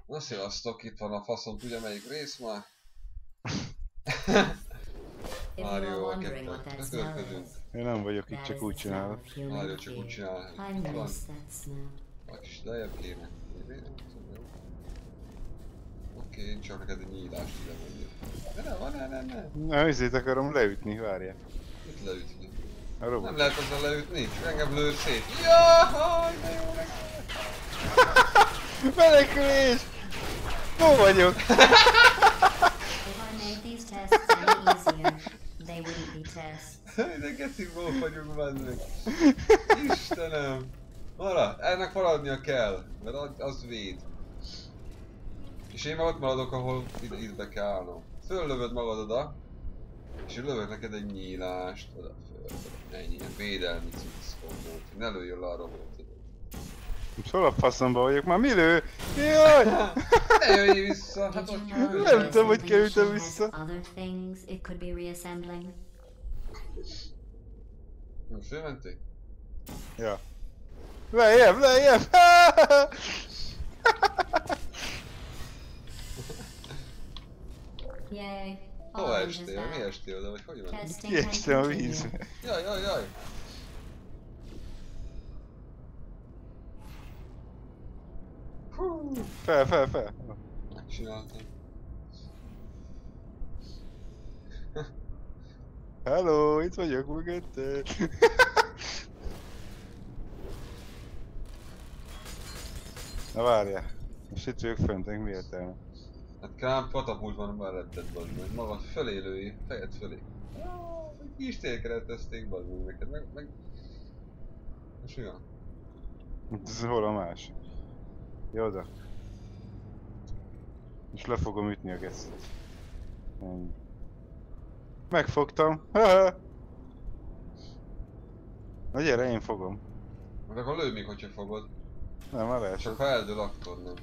Na sziasztok, itt van a faszom, tudja melyik rész már? Mario a kettőt törködünk. Én nem vagyok itt, csak úgy csinálok. Mario csak úgy csinál, hogy itt van. Egy kis lejjebb kéne. Oké, én csak neked egy nyílást ide mondjuk. Ne. Na, ezért akarom leütni, várjál. Itt leütni. A robot. Nem lehet azzal leütni, csak engem lő szét. Jaj, de jó meg. Menekülés! Hol vagyok? De gecibból vagyunk bennük. Istenem! Marad, ennek maradnia kell, mert az véd. És én már ott maradok, ahol ide kell állnom. Föllövöd magad oda, és én lövök neked egy nyílást, oda föl, ennyi, ilyen védelmi cucckombót, ne lőjön le a robotot. Most hol a faszomba vagyok? Már mi lő? Jaj! Ne jöjj vissza! Hát ott Nem tudom, hogy kerültem vissza. Most fölmenték? Ja. Lejjebb! Hova estél? Mi estél oda? Vagy hogy van? Kiestem a vízbe. Jaj! Hú! Fel. Megcsináltam. Hello, itt vagyok mögötted. Na várjál. Most itt vagyok fönt, mi értelme? Hát kám katapult van melletted, bazd meg. Magad fölé lőj, fejed fölé. Kis térkeretezték, bazd meg neked, meg... Most mi van? Ez hol a más? Jó, oda. Most le fogom ütni a geszet. Ennyi. Megfogtam. Na gyere, én fogom. Meg akkor lőj még, hogyha fogod. Nem, már leesett. Csak ha eldől, akkor nem.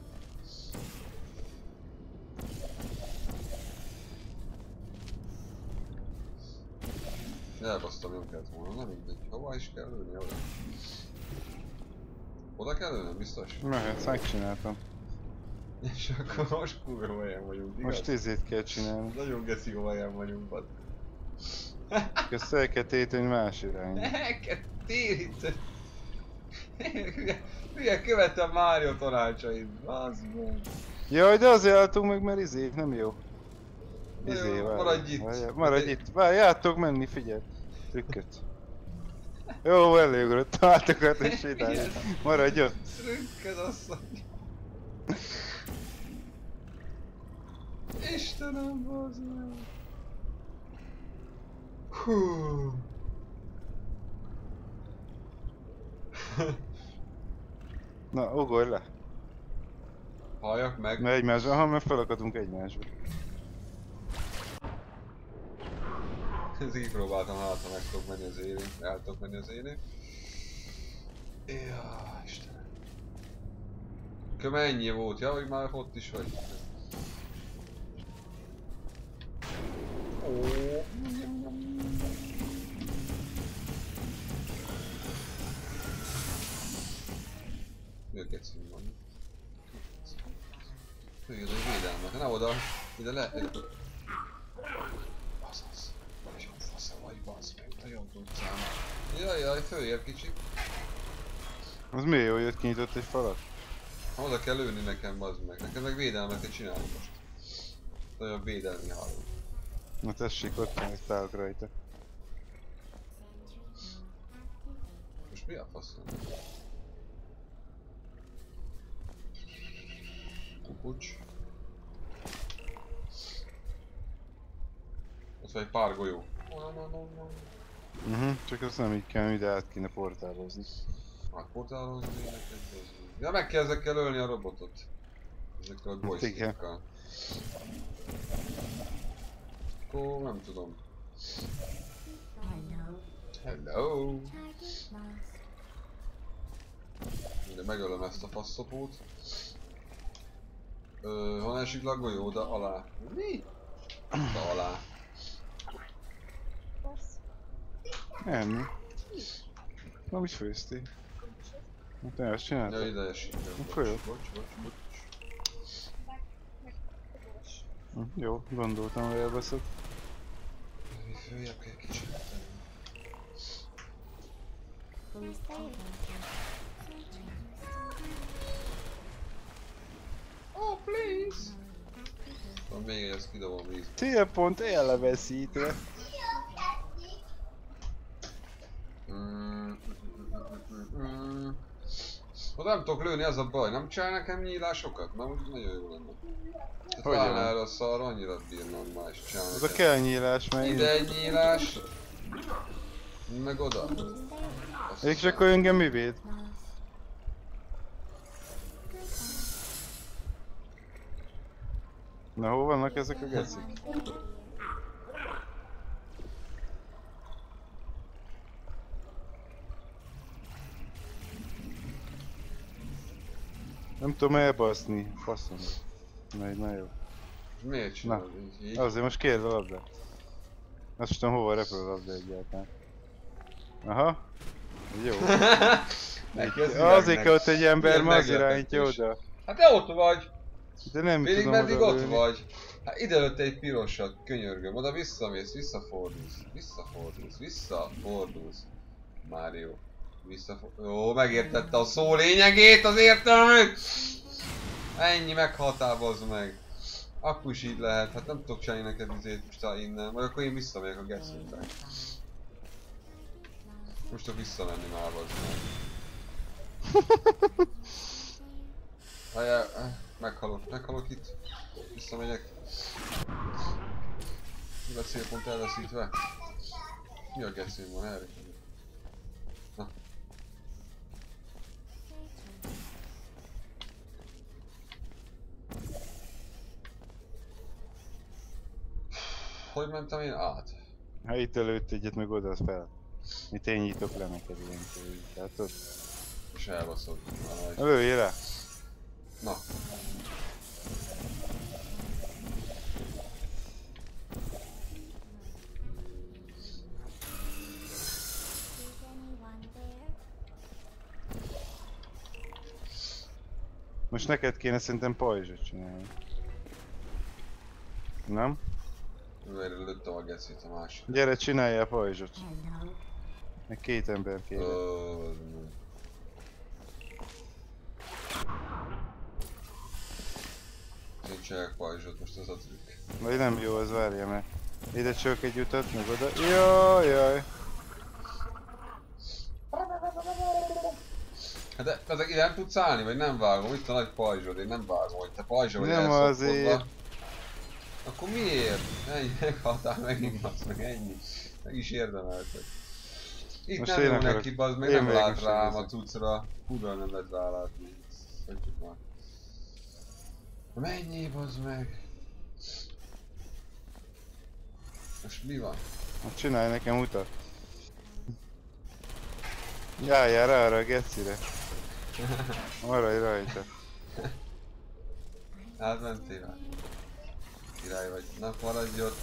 Elbasztam, nem kellett volna, nem mindegy. Hova is kell lőni? Oda. Oda kell lőnöm, biztos? Mehetsz, megcsináltam. És akkor most kurva helyen vagyunk, igaz? Most ezért kell csinálni. Nagyon geci jó helyen vagyunk, bad. Ezt el kell téteni más irányba. El kell téríteni. Hülye követem Mario tanácsait, bazd meg. Jaj, de azért álltunk meg, mert izé, nem jó. Na Izé, jó, várj. maradj itt. Maradj itt. Várj, áttok menni, figyelj. Trükköt. Jó, előugrott, átokat és sétálj. Maradj ott. Trükköd asszony. Istenem, bazd meg. Hú. Na, ugorj le. Halljak meg. Mert egymásba, ha mert felakadunk egymásba. Ezt kipróbáltam, hát ha meg tudok menni az élén. El tudok menni az élén. Jaj, Istenem. Kö ennyi volt, ja, hogy már ott is vagy. Őket szín van. Őket egy védelmet, ne oda, ide le. Azaz. Nagyon fasza vagy, bazd meg, nagyon tudszám. Jaj, följebb kicsit. Az miért jó, hogy ott kinyitott egy falat? Oda kell lőni nekem, bazd meg. Nekem meg védelmet kell csinálni most. Nagyon védelmi háló. Na tessék, ott van, itt állok rajta. Most mi a faszom? Kukucs. Ott van egy pár golyó. Csak azt nem így kell, ide át kéne portálozni. Átportálozni neked? Ja, meg kell ezekkel ölni a robotot. Ezekkel a joystickkal. Akkor nem tudom. Hello! Ide megölöm ezt a faszopót. Van esetleg golyó, de alá. Mi? De alá. Nem. Na, mit főztél? Hát te ezt csináltad? Ja, ide esik. Akkor jó. Bocs. Jó, gondoltam, hogy elbaszod. Mi följebb kell kicsit tenni. Oh, please! Van még egy, azt kidobom víz. Célpont elveszítve. Ha nem tudok lőni, az a baj. Nem csinál nekem nyílásokat? Mert úgy nagyon jó lenne. Tehát Hogyan? talán erre a szarra annyira bírnom már is csinálni. Oda kell nyílás, mert Ide egy nyílás. Meg oda. és akkor engem mi véd? Na hol vannak ezek a gecik? Nem tudom elbaszni, faszom. Na így nagyon jó. Miért csinálod így? Azért most kérd a labdát. Azt sem tudom hova repül a labda egyáltalán. Aha. Jó. Neki az Azért világnek kell ott egy ember, milyen ma az irányítja meglepetés. oda. Hát te ott vagy! De nem Félig tudom meddig oda ott lőni. vagy. Hát ide lőtt egy pirosat, könyörgöm. Oda visszamész, visszafordulsz. Mário. Jó, megértette a szó lényegét, az értelmét! Ennyi, meghaltál, bazd meg. Akkor is így lehet, hát nem tudok csinálni neked izét most innen, vagy akkor én visszamegyek a geszünkbe. Most tudok visszamenni már, bazd meg. Meghalok itt. Visszamegyek. Mi a célpont elveszítve? Mi a geszünk van erre? Na. Hogy mentem én át? Ha itt előtt egyet, meg oda fel. Itt én nyitok le neked ilyen kívül. Látod? És elbaszod. Lőjél rá! Na. Most neked kéne szerintem pajzsot csinálni. Nem? Őre lőttem a geszét a másik. Gyere, csinálj a pajzsot. Meg két ember kéne. Én csinálják pajzsot, most az a trükk. Vagy nem jó, az várja, mert ide csak egy utat, meg oda. Jaj. Hát de ezek ide nem tudsz állni, vagy nem vágom? Itt a nagy pajzsod, én nem vágom, hogy te pajzsod vagy Nem azért. Akkor miért? Ennyi, meghaltál megint, bazd meg, ennyi. Meg is érdemelted. Itt most nem én jó akarok- neki, bazd meg, én nem megyek lát most rám a segítek. cuccra. Kurva nem lehet rálátni. Hagyjuk már. Na menjél, bazd meg! Most mi van? Hát csinálj nekem utat. Járjál rá arra a gecire. Maradj rajta. Átmentél már? Király vagy. Na, maradj ott.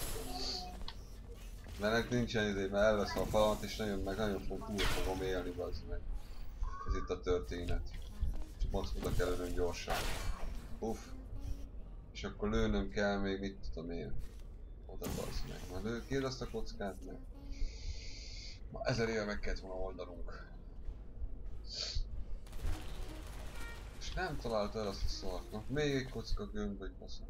Mert nincsen idő, mert elveszem a falamat és nagyon fogom élni, bazd meg. Ez itt a történet. Csak most oda kell lőnöm gyorsan. Uff. És akkor lőnöm kell még, mit tudom én. Oda bazd meg. Már kérd azt a kockát meg. Ma 1000 éve meg kellett volna oldanunk. És nem találta el azt a szart. Na, még egy kocka gömb, vagy baszom.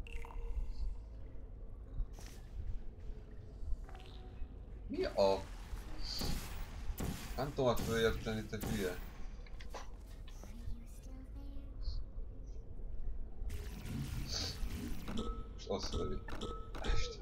Mi a... Nem tudom följebb tenni, te hülye. Most azt lövi. Este.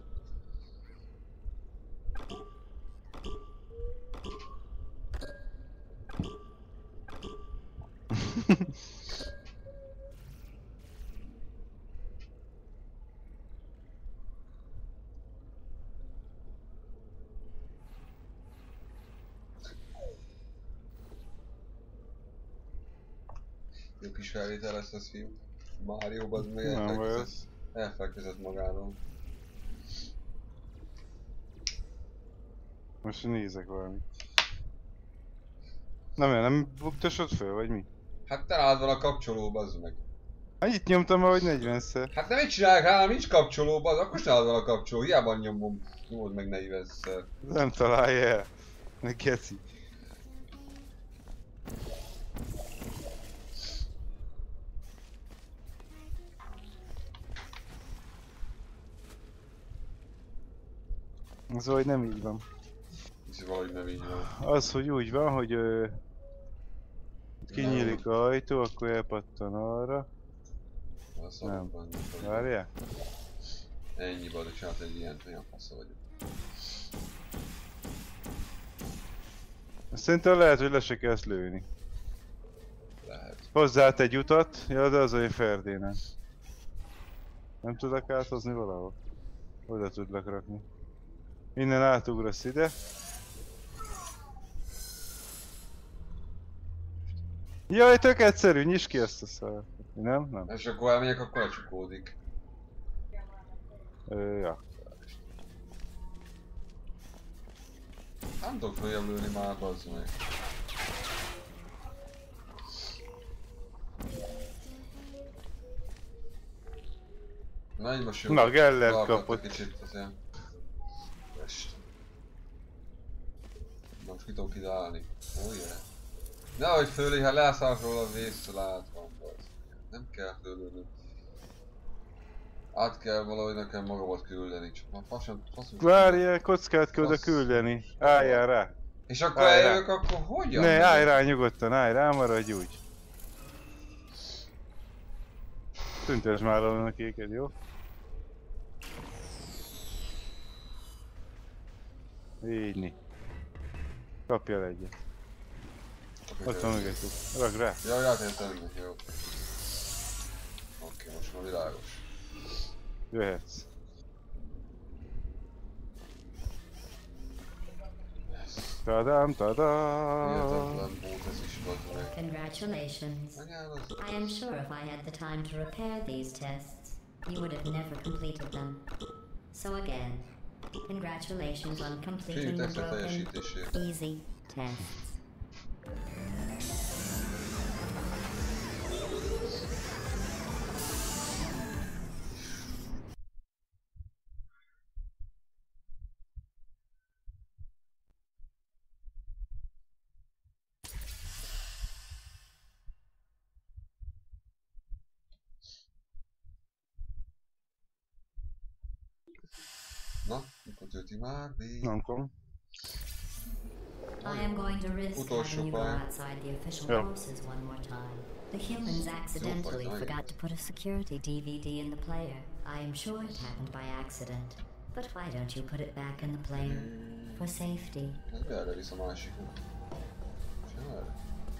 Jó kis felvétel lesz az film. Mario az meg Nem baj az. elfelkezett magáról. Most nézek valamit. Nem buktasod föl, vagy mi? Hát te nálad van a kapcsoló, bazd meg. Annyit nyomtam már, hogy 40-szer. Hát nem mit csinálják rá, nincs kapcsolóban, akkor is nálad van a kapcsoló, hiába nyomod meg 40-szer. Nem találja el. Ne geci. Az hogy nem így van. Ez valahogy nem így van. Az, hogy úgy van, hogy kinyílik a ajtó, akkor elpattan arra. Nem. Várjál? Ennyi bad, csinált egy ilyen, olyan fasza vagyok. Szerintem lehet, hogy le se kezd lőni. Lehet. Hozzát egy utat, ja, de az olyan Ferdénen. Nem tudok áthozni valahol? Oda tudlak rakni. Innen átugrasz ide. Jaj, tök egyszerű, nyisd ki ezt a szart. Nem? Nem. És akkor elmegyek, akkor lecsukódik. Ja. Nem tudok följebb lőni már, bazd meg. Na így most jó. Na, Gellert kapott. Kicsit azért. Est. Most ki tudok ide állni. Oh yeah. Nehogy fölé, ha leszállok róla a vészre látva. Nem kell fölülni. Át kell valahogy nekem magamat küldeni, csak már faszom. Várjál, kockát kell oda küldeni. Álljál rá. És akkor eljövök, akkor hogyan? Ne, állj rá nyugodtan, állj rá, maradj úgy. Tüntesd már a kéked, jó? Így. Kapjál egyet. Ott van mögöttük. Rakd rá. Jaj, átértem, jó. Oké, most már világos. Jöhetsz. Tadám, tadám. Hihetetlen bót ez is volt meg. Congratulations. I am sure if I had the time to repair these tests, you would have never completed them. So again, congratulations on completing the broken, easy tests. Na, akkor tölti már, végig. Nem kom. I am going to risk having you go outside the official courses one more time. The humans accidentally forgot to put a security DVD in the player. I am sure it happened by accident. But why don't you put it back in the player? For safety. Ez erre visz a másikunk. Sem erre.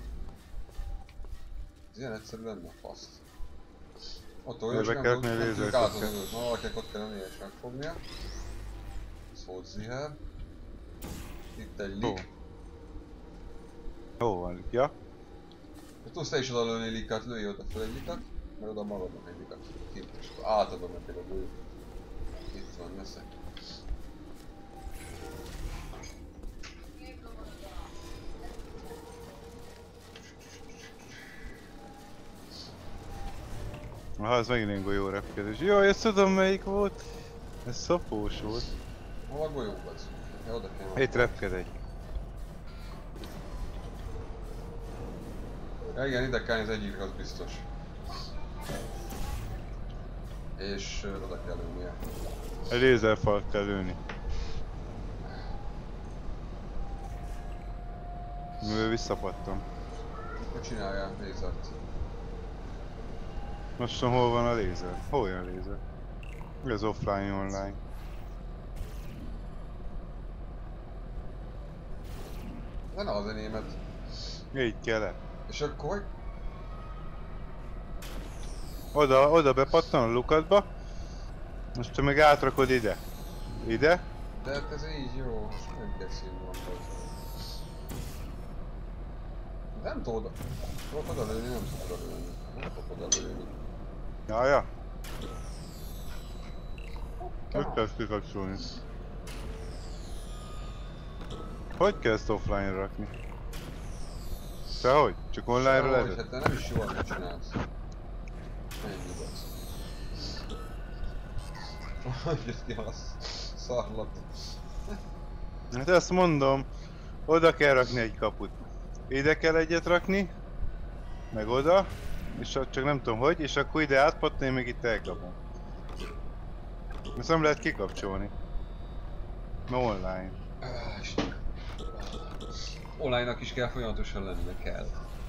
Ez ilyen egyszerű lenne, faszt. Ott olyan, hogy nem tudjuk átadni, ma valakinek ott kell lennie és megfognia. Szót ziher. Itt egy lik. Hol van, ja? Tudsz te is oda lőni likat, lőj oda fel egy likat, mert oda magadnak egy likat. Kint, és akkor átadom neked a lő. Itt van, nesze. Aha, ez megint egy golyó repkedés. Jaj, ezt tudom melyik volt. Ez szapós volt. Hol a golyó vagy? Ja, oda kell. Itt repked egy. Ja, igen, ide kell az egyik, az biztos. És oda kell lőnie. A lézerfalt kell lőni. Mivel visszapattam. Akkor csináljál lézert. Most hol van a lézer? Hol jön a lézer? Ez offline online. Ne az enyémet. Így kell -e. És akkor... Oda bepattan a lukatba. Most te meg átrakod ide. Ide. De hát ez így jó, most nem kell színvonalban. Nem tudod. Tudok oda lőni, nem tudok oda lőni. Nem tudok oda lőni. Jaja. Hogy kell ezt kikapcsolni? Hogy kell ezt offline rakni? Te hogy? Csak online-ra lehet? Hát de nem is jó, amit csinálsz. Ennyi. Hogy ki a szarlatot. Hát ezt mondom, oda kell rakni egy kaput. Ide kell egyet rakni, meg oda, és csak nem tudom hogy, és akkor ide átpattani, még itt elkapom. Ezt nem lehet kikapcsolni. Ma online. Online-nak is kell folyamatosan lennie kell.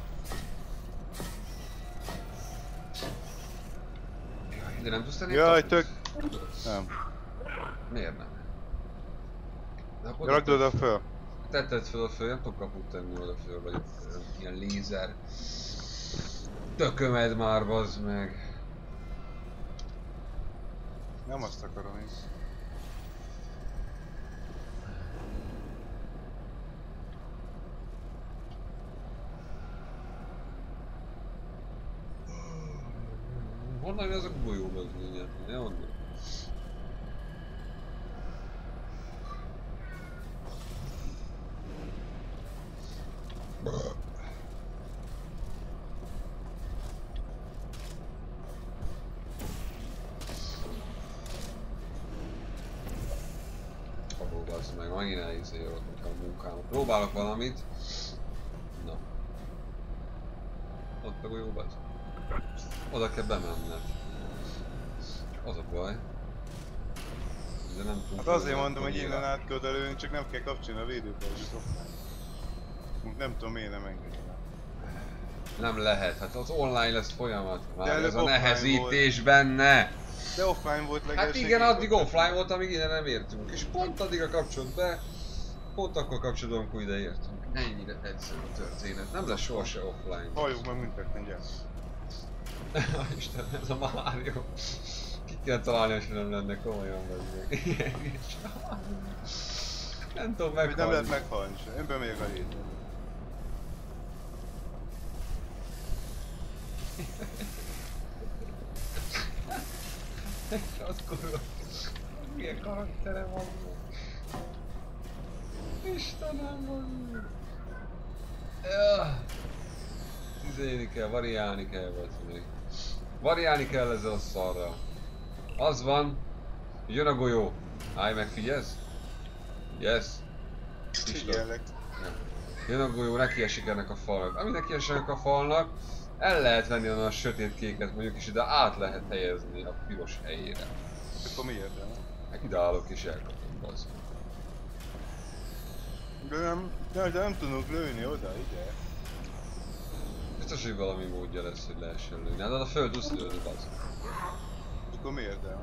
De nem tudsz tenni? Jaj, tök... Nem. Miért nem? Rakd oda föl. Tetted föl, nem tudok kaput tenni oda föl, vagy ilyen lézer. Tökömed már, bazd meg. Nem azt akarom én. Honnan ez a golyó, bazd meg? Ne onnan. Bazd meg, megint elizélök, hogyha a munkámat. Próbálok valamit. Na. Ott meg a jó bazd. Oda kell bemenned. Az a baj. De nem tudom. Hát azért mondom, hogy innen át kell oda lőni, csak nem kell kapcsolni a védőpajzsot offline. Nem tudom miért nem engedem. Nem lehet, hát az online lesz folyamat. Már de ez a nehezítés volt benne. De offline volt legalább. Hát igen, addig offline volt, amíg ide nem értünk. És pont addig a kapcsolat be, pont akkor kapcsolatban, amikor ide értünk. Ennyire egyszerű a történet. Nem lesz sohasem offline. Halljuk meg mindketten, gyere. Isten, ez a Mario. Ki kell találni, hogy nem lenne komolyan meg. Nem tudom meghalni. Nem lehet meghalni sem. Én bemegyek a hétre. Az kurva. Milyen karaktere van. Istenem van. Izélni kell, variálni kell, bazd. Variálni kell ezzel a szarral. Az van, hogy jön a golyó. Állj meg, figyelsz? Yes. Figyellek. Jön a golyó, neki esik ennek a falnak. Ami neki esik a falnak, el lehet venni onnan a sötét kéket mondjuk, és ide át lehet helyezni a piros helyére. Akkor mi értelme? Meg ide állok és elkapom, bazd. De nem tudunk lőni oda, ide. Biztos, hogy valami módja lesz, hogy lehessen lőni. Hát a föld tudsz lőni, bazd. Akkor mi értelme?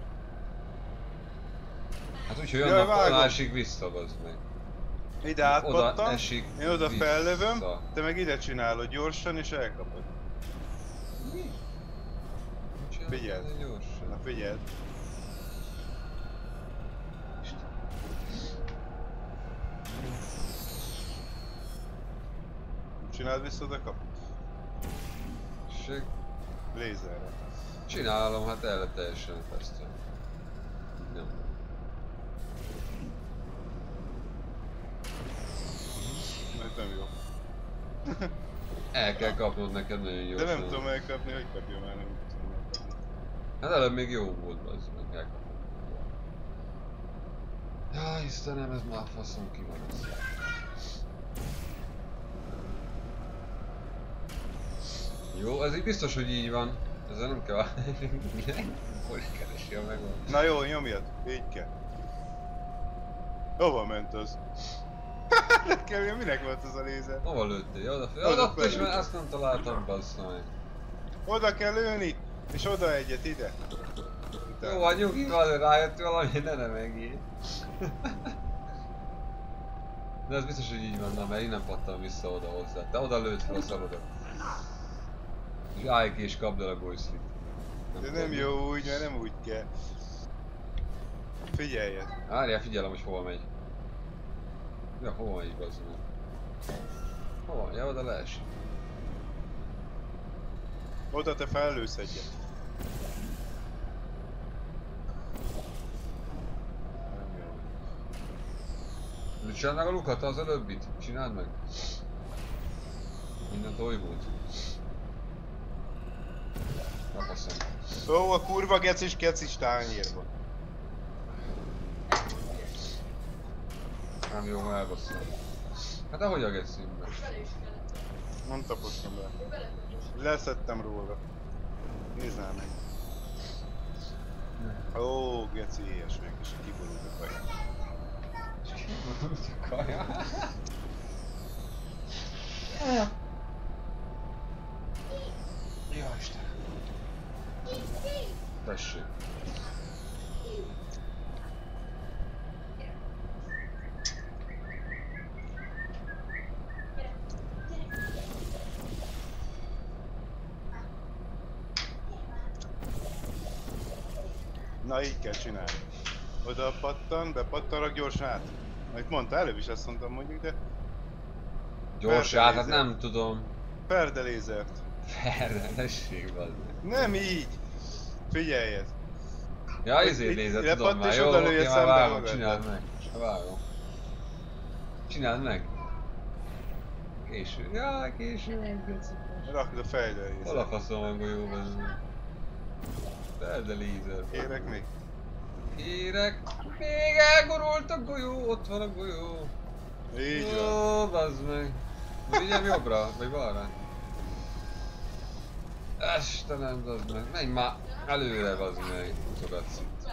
Hát úgyhogy annak oda esik vissza, bazd meg. Ide átpattan, oda esik én oda vissza. fellövöm, te meg ide csinálod gyorsan és elkapod. Mi? Figyeld. Na figyeld. Csináld vissza oda kaput? Ség. Lézerre. Csinálom, hát el teljesen tesztem. Nem. Ez nem jó. El kell kapnod neked nagyon gyorsan. De nem tudom elkapni, hogy kapja már, nem tudom elkapni. Hát előbb még jó volt, bazd meg, elkapom. Jaj, Istenem, ez már faszom ki van ez. Jó, ez így biztos, hogy így van. Ezzel nem kell... Hogy keresi a megoldást. Na jó, nyomjad. Így kell. Hova ment az? Nekem minek volt az a lézer? Hova lőttél? Oda is, mert azt nem találtam, bassza meg. Oda kell lőni, és oda egyet ide. Jó, van nyugi, van, rájött valami, de nem megír. De ez biztos, hogy így van, na, mert innen pattan vissza oda hozzá. Te oda lőtt fel a szarodat. És állj ki és kapd el a golyszlit. De nem jó úgy, mert nem úgy kell. Figyeljed. Várjál, figyelem, hogy hova megy. Ja, hova megy, bazd meg. Hova? Ja, oda leesik. Oda te fellősz egyet. Csináld meg a lukat, az előbbit. Csináld meg. Mindent oly volt. Megfaszom. Ó, a kurva gecis tányérban. Nem jó, elbasszom. Hát ahogy a geszimbe. Nem tapostam be. Leszettem róla. Nézzál meg. Ó, geci éhes meg, és kiborult a kaja. Kiborult a kaja? Jó Isten. Tessék. Na így kell csinálni. Oda pattan, bepattanrak gyorsan át. Amit mondta, előbb is azt mondtam mondjuk, de... Gyorsát, hát nem tudom. Perde lézert. Ferdelesség van. Nem így! Figyelj ez! Ja, ezért nézed, tudom lepatt már. és Jó, oda oké, lője már szembe vágom, magad. csináld meg. Vágom. Csináld meg. Késő. Ja, késő. Rakd a fejre Hol a lézert. faszom a golyó benne? Ferdelízer. Kérek még? Kérek. Még elgurult a golyó, ott van a golyó. Így van. Ó, bazd meg. Vigyem jobbra, vagy balra? Istenem, bazd meg. Menj már előre, bazd meg. Mutogatsz itt.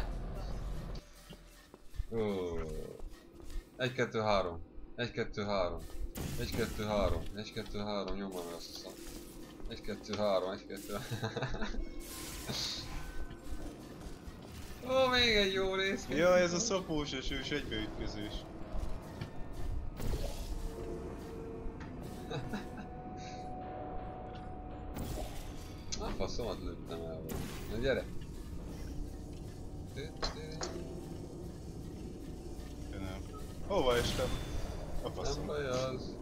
Ó. 1, 2, 3. 1, 2, 3. 1, 2, 3. 1, 2, 3. Nyomom meg azt a szart. 1, 2, 3. 1, 2, 3. Ó, még egy jó rész. Ja, ez a szopós és egybeütközős. A faszomat lőttem el vagy. Na gyere! Nem. Hova estem? A Nem faszom. baj az.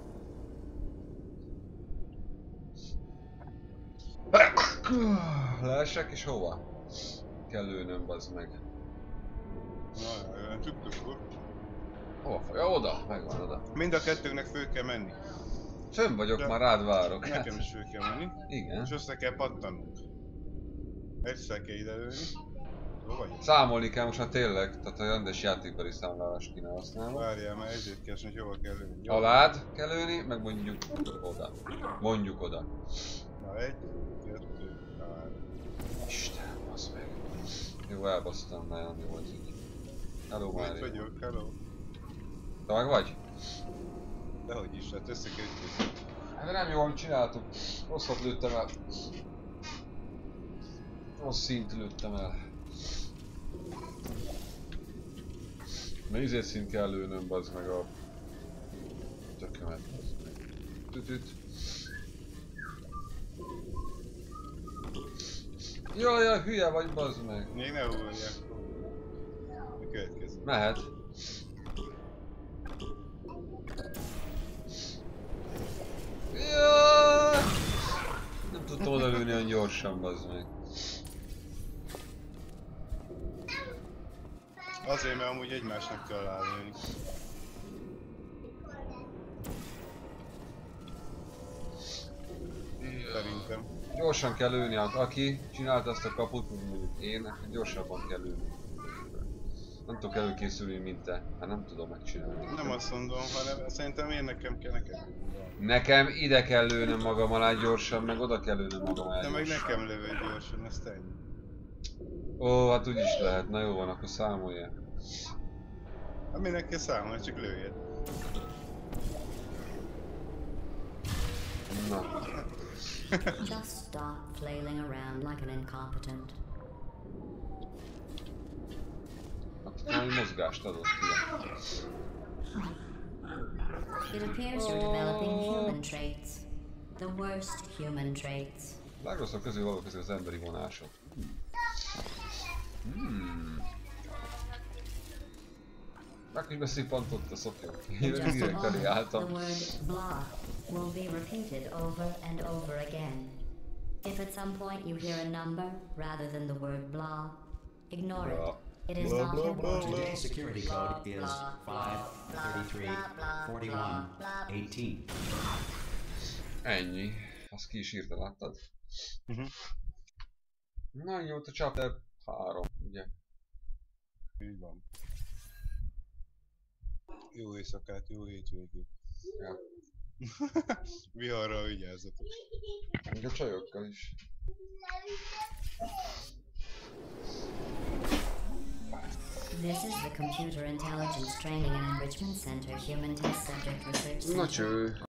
Leesek és hova? Kell lőnöm, bazd meg. Na, olyan tudtuk. Hova? Ja, oda! Megvan oda. Mind a kettőnknek föl kell menni. Fönn vagyok, De- már rád várok. Nekem is föl kell menni. Igen. És össze kell pattannunk. Egyszer kell ide lőni. Jó vagy? Számolni kell most már tényleg, tehát a rendes játékbeli számlálást kéne használni. Várjál, mert ezért kell, hogy hova kell lőni. Jó. Alád kell lőni, meg mondjuk oda. Mondjuk oda. Na, 1, 2, 3. Istenem, bazd meg. Jó, elbasztam, nagyon jó volt így. Hello, Itt Mária. vagyok, hello. Te meg vagy? Dehogy is, hát össze kell ütközni. Hát nem jól csináltuk. Rosszat lőttem el. Rossz szint lőttem el. Na izét szint kell lőnöm, bazd meg a... tökömet, bazd meg. Tütüt. Jaj, hülye vagy, bazd meg. Még ne ugorják. A következő. Mehet. Jaj! Nem tudtam oda lőni olyan gyorsan, bazd meg. Azért, mert amúgy egymásnak kell állni. Szerintem. Gyorsan kell lőni, aki csinálta azt a kaput, mondjuk én, gyorsabban kell lőni. Nem tudok előkészülni, mint te. Hát nem tudom megcsinálni. Nem azt mondom, hanem szerintem én nekem kell neked. Nekem ide kell lőnöm magam alá gyorsan, meg oda kell lőnöm magam alá De meg gyorsan. nekem lövöd gyorsan, azt ennyi. Ó, hát úgy is lehet. Na jó van, akkor számolja. Aminek kell számolni, csak lőjed. Na. Just stop flailing around like an incompetent. Hát valami mozgást adott ki. It appears you're developing human traits. The worst human traits. Legrosszabb közül való közül az emberi vonások. Meg is beszippantott a szopjon. Én In just a direkt elé moment, the álltam. word blah will be repeated over and over again. If at some point you hear a number rather than the word blah, ignore Blah. it. It is Blah, not blah, blah, important. blah. Today's security code is 5334118. Ennyi. Azt ki is írta, láttad? Mhm. Na jó, a chapter 3, ugye? Így van. Jó éjszakát, jó hétvégét. Ja. Viharral vigyázzatok. Még a csajokkal is. This is the Computer Intelligence Training and Enrichment Center Human Test Subject Research Na Center. cső.